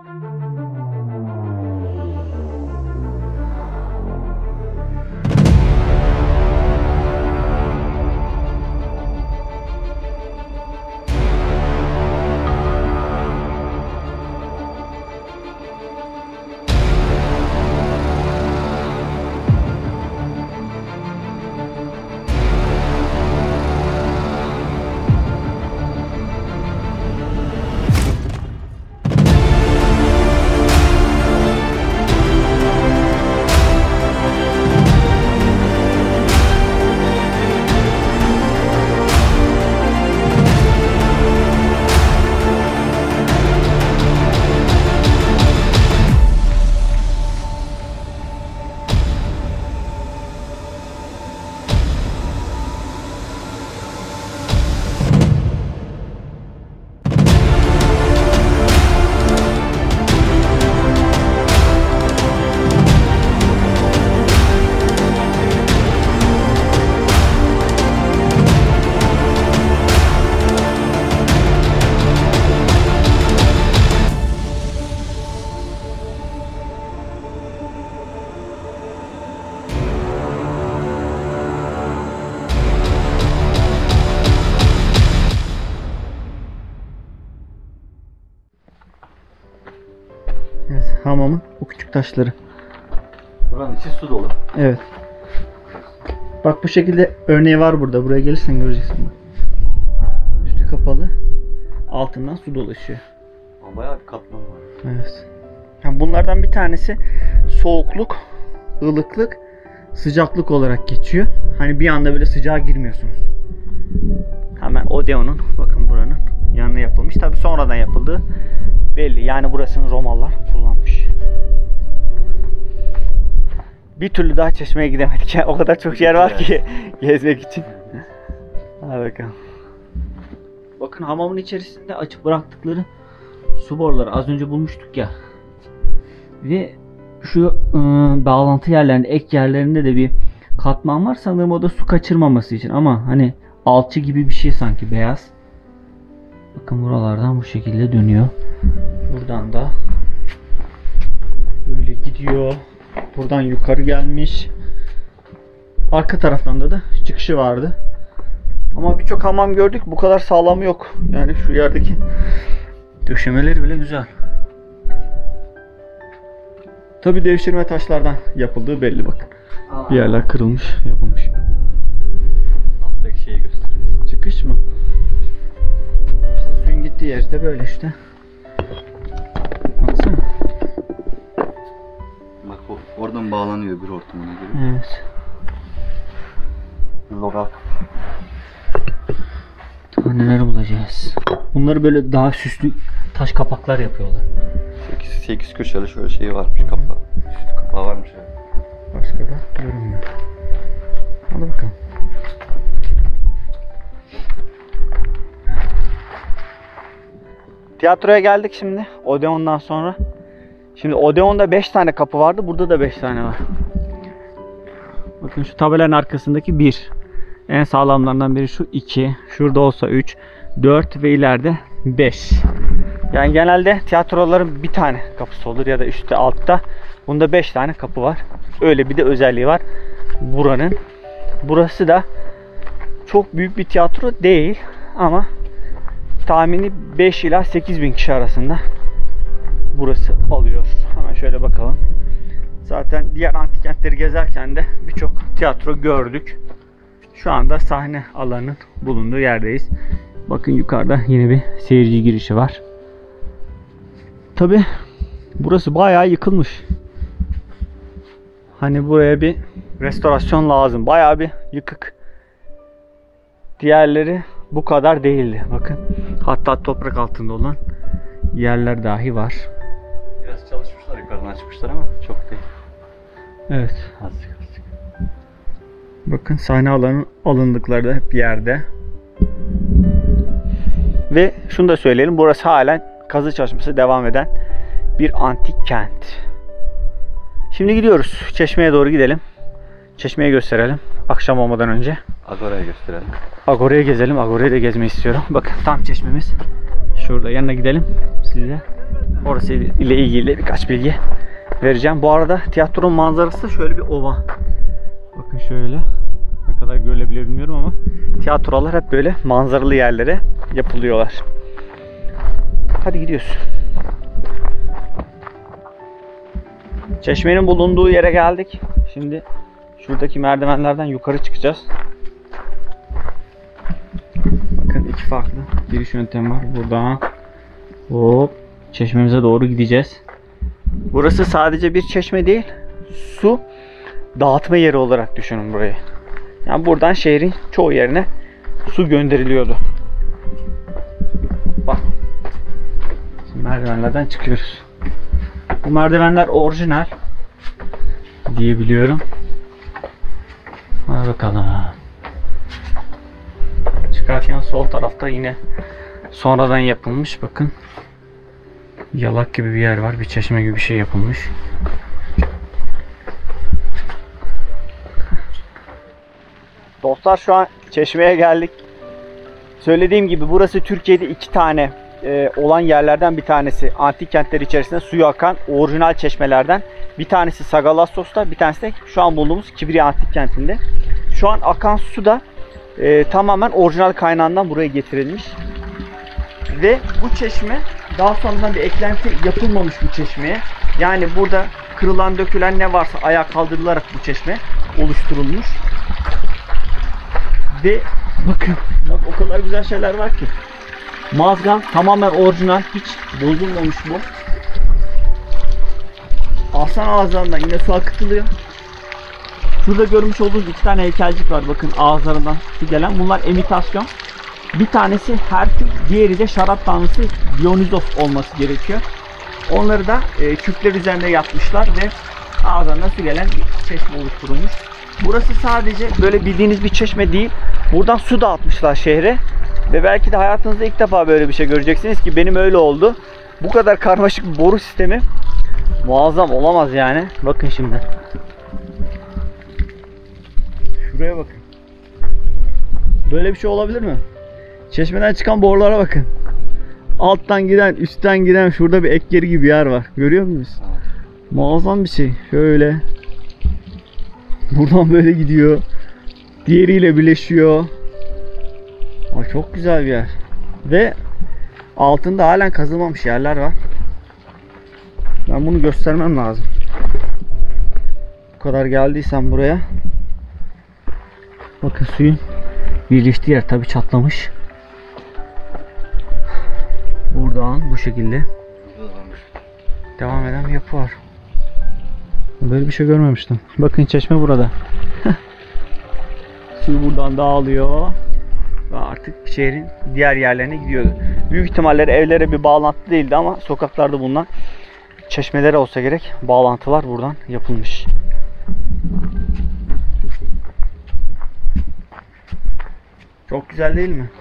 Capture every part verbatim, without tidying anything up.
Evet, hamamın o küçük taşları. Buranın içi su dolu. Evet. Bak bu şekilde örneği var burada. Buraya gelirsen göreceksin. Üstü kapalı. Altından su dolaşıyor. Ama bayağı bir katman var. Evet. Yani bunlardan bir tanesi soğukluk, ılıklık, sıcaklık olarak geçiyor. Hani bir anda böyle sıcağa girmiyorsunuz. Hemen Odeon'un, bakın buranın yanına yapılmış. Tabi sonradan yapıldığı belli. Yani burasını Romalılar kullanmış. Bir türlü daha çeşmeye gidemedik. Yani o kadar çok yer var ki gezmek için. Hadi bakalım. Bakın hamamın içerisinde açık bıraktıkları su boruları az önce bulmuştuk ya. Ve şu ıı, bağlantı yerlerinde, ek yerlerinde de bir katman var. Sanırım o da su kaçırmaması için. Ama hani alçı gibi bir şey sanki, beyaz. Bakın buralardan bu şekilde dönüyor. Buradan da böyle gidiyor. Buradan yukarı gelmiş. Arka taraftan da da çıkışı vardı. Ama birçok hamam gördük. Bu kadar sağlamı yok. Yani şu yerdeki döşemeleri bile güzel. Tabi devşirme taşlardan yapıldığı belli bakın. Aa. Bir yerler kırılmış, yapılmış. Alttaki şeyi göstereyim. Çıkış mı? İşte suyun gittiği yerde böyle işte. Baksana. Bak o, oradan bağlanıyor bir hortumuna göre. Evet. Logal. Daha neler bulacağız. Bunları böyle daha süslü taş kapaklar yapıyorlar. sekiz köşeli şöyle şey varmış, kapağı. Üstü kapağı varmış yani. Başka da görünmüyor. Hadi bakalım. Tiyatroya geldik şimdi. Odeon'dan sonra. Şimdi Odeon'da beş tane kapı vardı. Burada da beş tane var. Bakın şu tabelanın arkasındaki bir. En sağlamlarından biri şu iki. Şurada olsa üç. dört ve ileride beş. Yani genelde tiyatroların bir tane kapısı olur ya da üstte altta. Bunda beş tane kapı var. Öyle bir de özelliği var buranın. Burası da çok büyük bir tiyatro değil ama tahmini beş ila sekiz bin kişi arasında burası alıyor. Hemen şöyle bakalım. Zaten diğer antik kentleri gezerken de birçok tiyatro gördük. Şu anda sahne alanının bulunduğu yerdeyiz. Bakın yukarıda yine bir seyirci girişi var. Tabi burası bayağı yıkılmış. Hani buraya bir restorasyon lazım. Bayağı bir yıkık. Diğerleri bu kadar değildi. Bakın. Hatta toprak altında olan yerler dahi var. Biraz çalışmışlar, yukarıdan açmışlar ama çok değil. Evet. Azıcık azıcık. Bakın sahne alanı alındıkları da hep yerde. Ve şunu da söyleyelim. Burası halen kazı çalışması devam eden bir antik kent. Şimdi gidiyoruz. Çeşmeye doğru gidelim. Çeşmeyi gösterelim. Akşam olmadan önce. Agora'ya gösterelim. Agora'ya gezelim. Agora'yı da gezmeyi istiyorum. Bakın tam çeşmemiz. Şurada yanına gidelim size. Orası ile ilgili birkaç bilgi vereceğim. Bu arada tiyatronun manzarası şöyle bir ova. Bakın şöyle. Ne kadar görülebilir bilmiyorum ama tiyatrolar hep böyle manzaralı yerlere yapılıyorlar. Hadi gidiyoruz. Çeşmenin bulunduğu yere geldik. Şimdi şuradaki merdivenlerden yukarı çıkacağız. Bakın iki farklı giriş yöntemi var. Buradan hop çeşmemize doğru gideceğiz. Burası sadece bir çeşme değil, su dağıtma yeri olarak düşünün burayı. Yani buradan şehrin çoğu yerine su gönderiliyordu. Bak. Şimdi merdivenlerden çıkıyoruz. Bu merdivenler orijinal diyebiliyorum. Hadi bakalım. Çıkarken sol tarafta yine sonradan yapılmış. Bakın. Yalak gibi bir yer var. Bir çeşme gibi bir şey yapılmış. Dostlar şu an çeşmeye geldik. Söylediğim gibi burası Türkiye'de iki tane e, olan yerlerden bir tanesi. Antik kentler içerisinde suyu akan orijinal çeşmelerden. Bir tanesi Sagalassos'ta, bir tanesi de şu an bulunduğumuz Kibri Antik Kenti'nde. Şu an akan su da e, tamamen orijinal kaynağından buraya getirilmiş. Ve bu çeşme daha sonradan bir eklenti yapılmamış bu çeşmeye. Yani burada kırılan dökülen ne varsa ayağa kaldırılarak bu çeşme oluşturulmuş. Ve bakın bak o kadar güzel şeyler var ki. Mazgal tamamen orijinal, hiç bozulmamış bu. Aslan ağızlarından yine su akıtılıyor. Şurada görmüş olduğunuz iki tane heykelcik var. Bakın ağızlarından su gelen. Bunlar imitasyon. Bir tanesi Herkül, diğeri de şarap tanrısı Dionysos olması gerekiyor. Onları da e, küpler üzerinde yapmışlar ve ağızlarından su gelen bir çeşme oluşturulmuş. Burası sadece böyle bildiğiniz bir çeşme değil. Buradan su dağıtmışlar şehre. Ve belki de hayatınızda ilk defa böyle bir şey göreceksiniz ki benim öyle oldu. Bu kadar karmaşık bir boru sistemi muazzam olamaz yani. Bakın şimdi. Şuraya bakın. Böyle bir şey olabilir mi? Çeşmeden çıkan borulara bakın. Alttan giden, üstten giden şurada bir ek yeri gibi yer var. Görüyor musunuz? Muazzam bir şey. Şöyle. Buradan böyle gidiyor. Diğeriyle birleşiyor. Ay çok güzel bir yer. Ve altında halen kazılmamış yerler var. Ben bunu göstermem lazım. Bu kadar geldiysem buraya. Bakın suyun birleştiği yer tabi çatlamış. Buradan bu şekilde devam eden bir yapı var. Böyle bir şey görmemiştim. Bakın çeşme burada. Suyu buradan dağılıyor. Ve artık şehrin diğer yerlerine gidiyordu. Büyük ihtimalle evlere bir bağlantı değildi ama sokaklarda bulunan çeşmelere olsa gerek bağlantılar buradan yapılmış. Çok güzel değil mi?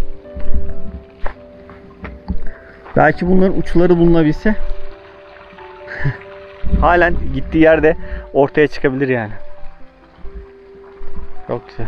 Belki bunların uçları bulunabilse halen gittiği yerde ortaya çıkabilir yani. Çok güzel.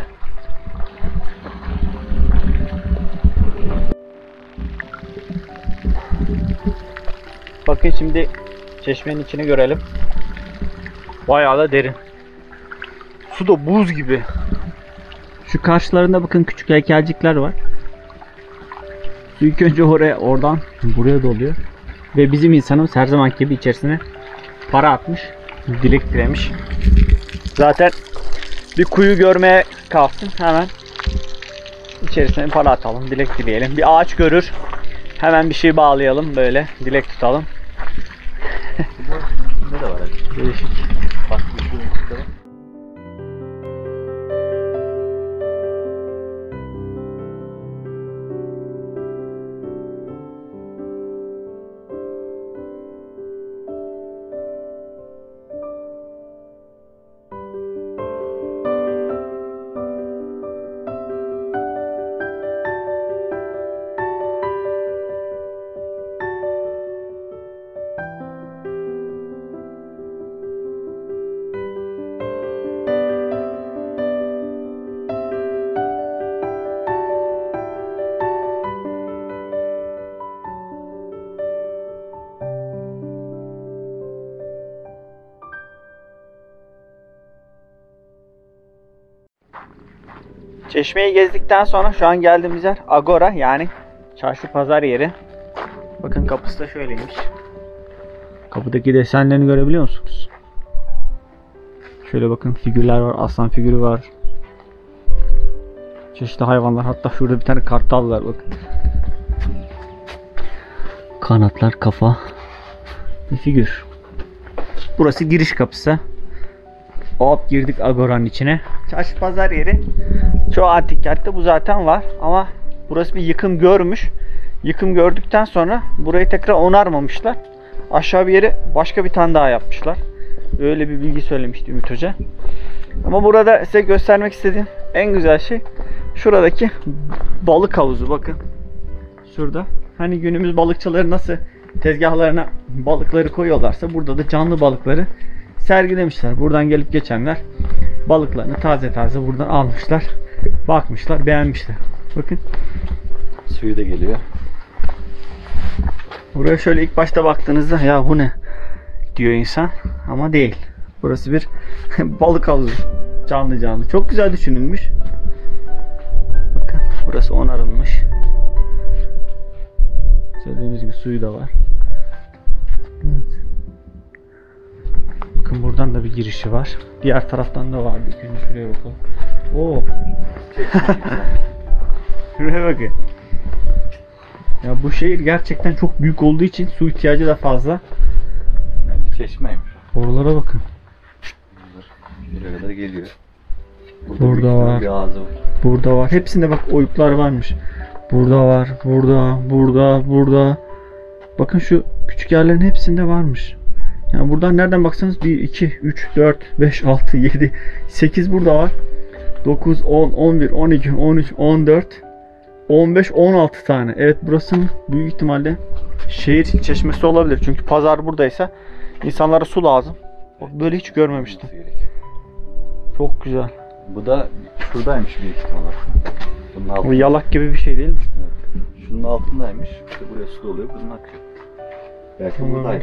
Bakın şimdi çeşmenin içini görelim. Bayağı da derin. Su da buz gibi. Şu karşılarında bakın küçük heykelcikler var. Su ilk önce oraya, oradan buraya doluyor. Ve bizim insanımız her zaman gibi içerisine para atmış. Dilek dilemiş. Zaten bir kuyu görmeye kalksın hemen içerisine para atalım, dilek dileyelim. Bir ağaç görür, hemen bir şey bağlayalım, böyle dilek tutalım. Ne de var abi? Değişik. Bak bir şey var. Çeşmeyi gezdikten sonra şu an geldiğimiz yer Agora, yani çarşı pazar yeri. Bakın kapısı da şöyleymiş. Kapıdaki desenlerini görebiliyor musunuz? Şöyle bakın, figürler var. Aslan figürü var. Çeşitli hayvanlar. Hatta şurada bir tane kartal var bakın. Kanatlar, kafa ve figür. Burası giriş kapısı. Hop girdik Agora'nın içine. Çarşı pazar yeri. Çoğu antik kentte bu zaten var ama burası bir yıkım görmüş. Yıkım gördükten sonra burayı tekrar onarmamışlar. Aşağı bir yere başka bir tane daha yapmışlar. Öyle bir bilgi söylemişti Ümit Hoca. Ama burada size göstermek istediğim en güzel şey şuradaki balık havuzu. Bakın şurada. Hani günümüz balıkçıları nasıl tezgahlarına balıkları koyuyorlarsa burada da canlı balıkları sergilemişler. Buradan gelip geçenler balıklarını taze taze buradan almışlar. Bakmışlar, beğenmişler. Bakın. Suyu da geliyor. Buraya şöyle ilk başta baktığınızda ya bu ne diyor insan ama değil. Burası bir balık havuzu. Canlı canlı. Çok güzel düşünülmüş. Bakın burası onarılmış. Söylediğimiz gibi suyu da var. Evet. Bakın buradan da bir girişi var. Diğer taraftan da var. Bir gün şuraya bakalım. Oo. Şuraya bakın. Ya bu şehir gerçekten çok büyük olduğu için su ihtiyacı da fazla. Yani çeşmeymiş. Oralara bakın. Buraya kadar geliyor. Burada var. Bir ağzı var. Burada var. Hepsinde bak oyuklar varmış. Burada var. Burada, burada, burada. Bakın şu küçük yerlerin hepsinde varmış. Yani buradan nereden baksanız bir, iki, üç, dört, beş, altı, yedi, sekiz burada var. dokuz, on, on bir, on iki, on üç, on dört, on beş, on altı tane. Evet, burasının büyük ihtimalle şehir çeşmesi olabilir. Çünkü pazar buradaysa insanlara su lazım. Böyle hiç görmemiştim. Çok güzel. Bu da şuradaymış büyük ihtimalle. Bunun Bu altında. yalak gibi bir şey değil mi? Evet. Şunun altındaymış. İşte buraya su doluyor, bunun akıyor. Belki Tamam. buradayız.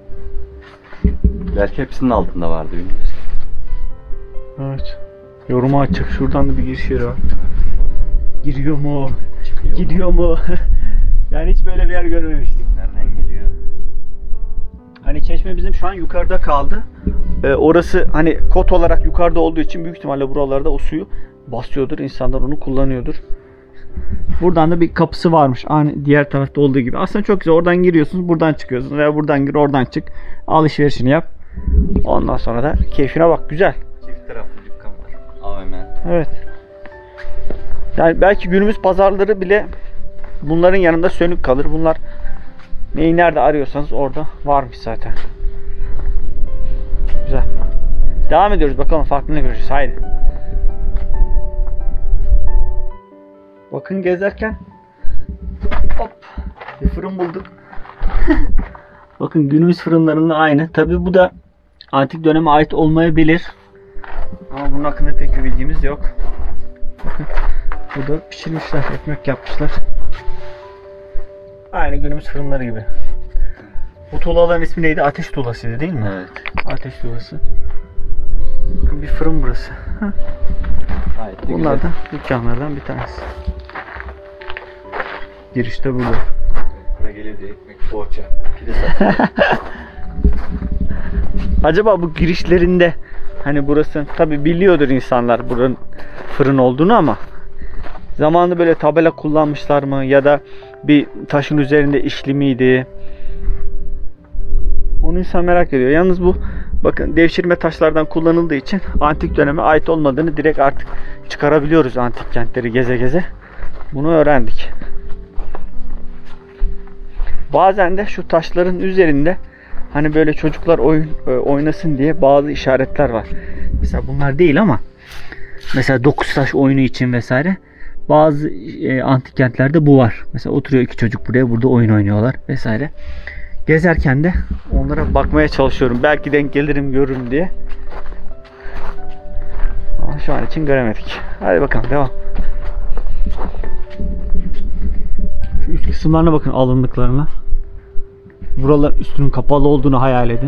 Belki hepsinin altında vardı, bilmiyoruz. Evet. Yoruma açık. Şuradan da bir giriş yeri var. Giriyor mu? Çıkıyor. Gidiyor mu? Yani hiç böyle bir yer görmemiştik. Nereden geliyor? Hani çeşme bizim şu an yukarıda kaldı. Ee, orası hani kot olarak yukarıda olduğu için büyük ihtimalle buralarda o suyu basıyordur. İnsanlar onu kullanıyordur. Buradan da bir kapısı varmış. Aynı diğer tarafta olduğu gibi. Aslında çok güzel. Oradan giriyorsunuz, buradan çıkıyorsunuz. Veya buradan gir, oradan çık. Alışverişini yap. Ondan sonra da keyfine bak. Güzel. Çift taraflı dükkan var. A V M. Evet. Yani belki günümüz pazarları bile bunların yanında sönük kalır. Bunlar neyi nerede arıyorsanız orada varmış zaten. Güzel. Devam ediyoruz. Bakalım farklı ne göreceğiz. Haydi. Bakın gezerken hop bir fırın bulduk. Bakın günümüz fırınlarının aynı. Tabi bu da antik döneme ait olmayabilir. Ama bunun hakkında pek bir bilgimiz yok. Bakın burada pişirmişler, ekmek yapmışlar. Aynı günümüz fırınları gibi. Bu tuğlaların ismi neydi? Ateş tuğlasıydı değil mi? Evet. Ateş tuğlası. Bakın bir fırın burası. Gayet de Bunlar güzel. da dükkanlardan bir tanesi. Girişte burada. Buraya geliyor diye ekmek, poğaça, pide satıyor. Acaba bu girişlerinde hani burası tabi biliyordur insanlar buranın fırın olduğunu ama zamanında böyle tabela kullanmışlar mı ya da bir taşın üzerinde işli miydi? Onu insan merak ediyor. Yalnız bu bakın devşirme taşlardan kullanıldığı için antik döneme ait olmadığını direkt artık çıkarabiliyoruz antik kentleri geze geze. Bunu öğrendik. Bazen de şu taşların üzerinde hani böyle çocuklar oyun oynasın diye bazı işaretler var. Mesela bunlar değil ama mesela dokuz taş oyunu için vesaire bazı e, antik kentlerde bu var. Mesela oturuyor iki çocuk buraya, burada oyun oynuyorlar vesaire. Gezerken de onlara bakmaya çalışıyorum. Belki denk gelirim, görürüm diye. Ama şu an için göremedik. Hadi bakalım devam. Şu üst kısımlarına bakın, alındıklarına. Buralar üstünün kapalı olduğunu hayal edin.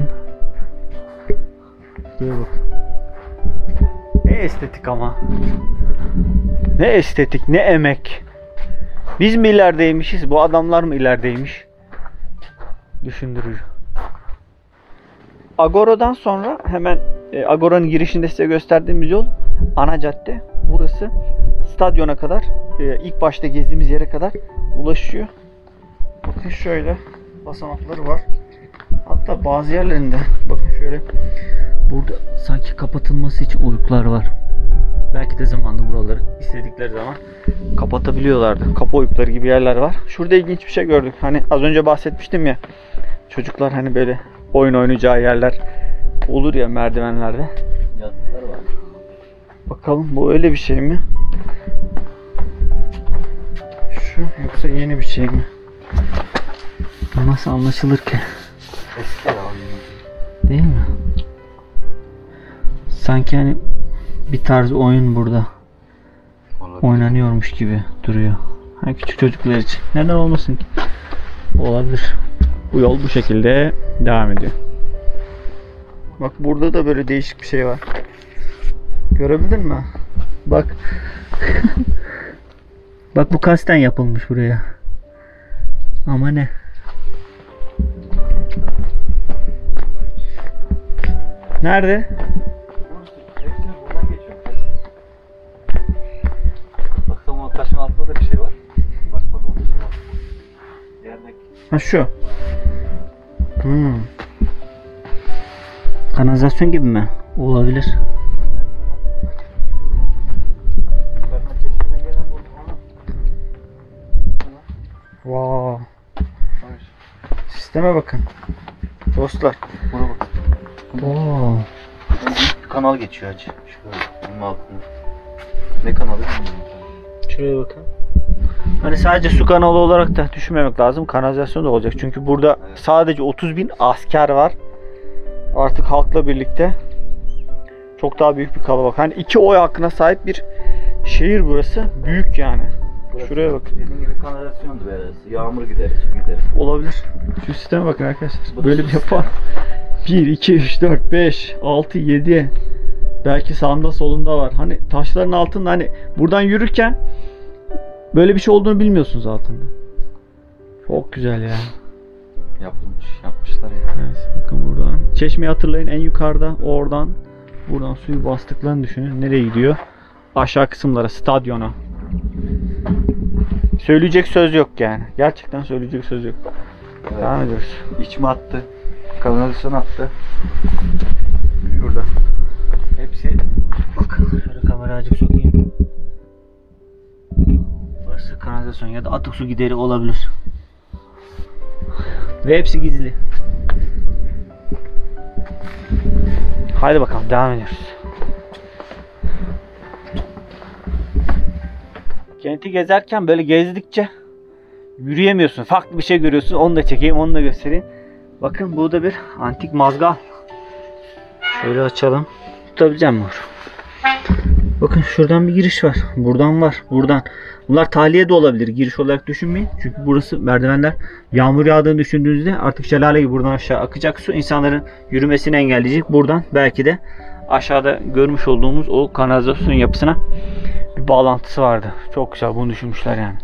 Şuraya bakın. Ne estetik ama. Ne estetik, ne emek. Biz mi ilerideymişiz, bu adamlar mı ilerideymiş? Düşündürücü. Agora'dan sonra hemen e, Agora'nın girişinde size gösterdiğimiz yol ana cadde. Burası stadyona kadar, e, ilk başta gezdiğimiz yere kadar ulaşıyor. Bakın şöyle basamakları var. Hatta bazı yerlerinde bakın şöyle burada sanki kapatılması için oyuklar var. Belki de zamanla buraları istedikleri zaman kapatabiliyorlardı. Kapı oyukları gibi yerler var. Şurada ilginç bir şey gördük. Hani az önce bahsetmiştim ya. Çocuklar hani böyle oyun oynayacağı yerler olur ya merdivenlerde. Yazıklar var. Bakalım bu öyle bir şey mi? Şu yoksa yeni bir şey mi? Nasıl anlaşılır ki? Eski ya. Değil mi? Sanki hani bir tarz oyun burada Olabilir. oynanıyormuş gibi duruyor. Ha, küçük çocuklar için. Neden olmasın ki? Olabilir. Bu yol bu şekilde devam ediyor. Bak burada da böyle değişik bir şey var. Görebildin mi? Bak. Bak bu kasten yapılmış buraya. Ama ne? Nerede? Hepsini buradan geçiyor. Baksana o taşın altında da bir şey var. Bak bak o taşın altında. Yerdeki. Ha şu. Hmm. Kanalizasyon gibi mi? Olabilir. Yukarıdan çeşmeden gelen bu. Wow. Sisteme bakın. Dostlar. Buna bak. Wow. Bir kanal geçiyor hacı. Şöyle bunun altında. Ne kanalı bilmiyorum. Şuraya bakın. Hani sadece su kanalı olarak da düşünmemek lazım. Kanalizasyon da olacak. Çünkü burada Evet. sadece otuz bin asker var. Artık halkla birlikte çok daha büyük bir kalabalık. Hani iki oy hakkına sahip bir şehir burası. Büyük yani. Burası Şuraya bak. Dediğim gibi kanalizasyondu böyle. Yağmur gideri, su gideri. Olabilir. Şu sisteme bakın arkadaşlar. Bu Böyle su bir yapı var. bir, iki, üç, dört, beş, altı, yedi. Belki sağında solunda var. Hani taşların altında hani buradan yürürken böyle bir şey olduğunu bilmiyorsunuz altında. Çok güzel ya. Yapılmış, yapmışlar ya. Evet, bakın buradan. Çeşmeyi hatırlayın, en yukarıda oradan buradan suyu bastıklarını düşünün. Nereye gidiyor? Aşağı kısımlara, stadyona. Söyleyecek söz yok yani. Gerçekten söyleyecek söz yok. Evet. Devam ediyoruz. İçme attı. Kanalizasyon attı. Şurada. Hepsi Bakın şöyle kamerayı azıcık sokayım. Burası kanalizasyon ya da atık su gideri olabilir. Ve hepsi gizli. Haydi bakalım devam ediyoruz. Kenti gezerken böyle gezdikçe yürüyemiyorsun. Farklı bir şey görüyorsun. Onu da çekeyim, onu da göstereyim. Bakın burada bir antik mazgal. Şöyle açalım. Tutabileceğim mi? Bakın şuradan bir giriş var. Buradan var. Buradan. Bunlar tahliye de olabilir. Giriş olarak düşünmeyin. Çünkü burası merdivenler. Yağmur yağdığını düşündüğünüzde artık şelale gibi buradan aşağı akacak su insanların yürümesini engelleyecek. Buradan belki de aşağıda görmüş olduğumuz o kanalizasyon yapısına bir bağlantısı vardı. Çok güzel. Bunu düşünmüşler yani.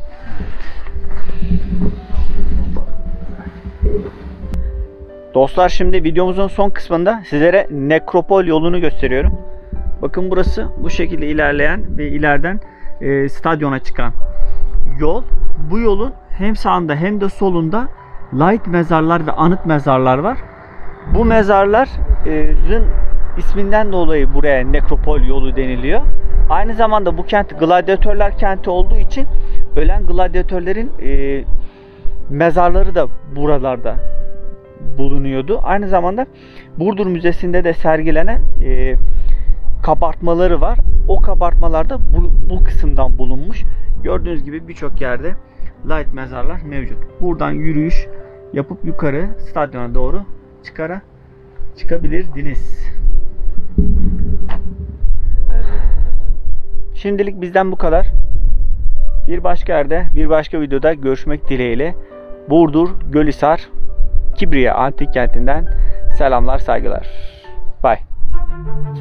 Dostlar şimdi videomuzun son kısmında sizlere nekropol yolunu gösteriyorum. Bakın burası bu şekilde ilerleyen ve ileriden e, stadyona çıkan yol. Bu yolun hem sağında hem de solunda light mezarlar ve anıt mezarlar var. Bu mezarların isminden dolayı buraya nekropol yolu deniliyor. Aynı zamanda bu kent gladyatörler kenti olduğu için ölen gladyatörlerin e, mezarları da buralarda bulunuyordu. Aynı zamanda Burdur Müzesi'nde de sergilenen e, kabartmaları var. O kabartmalarda bu, bu kısımdan bulunmuş. Gördüğünüz gibi birçok yerde light mezarlar mevcut. Buradan yürüyüş yapıp yukarı stadyona doğru çıkara çıkabilirdiniz. Şimdilik bizden bu kadar. Bir başka yerde, bir başka videoda görüşmek dileğiyle. Burdur, Gölhisar, Kibriye Antik Kenti'nden selamlar, saygılar. Bye.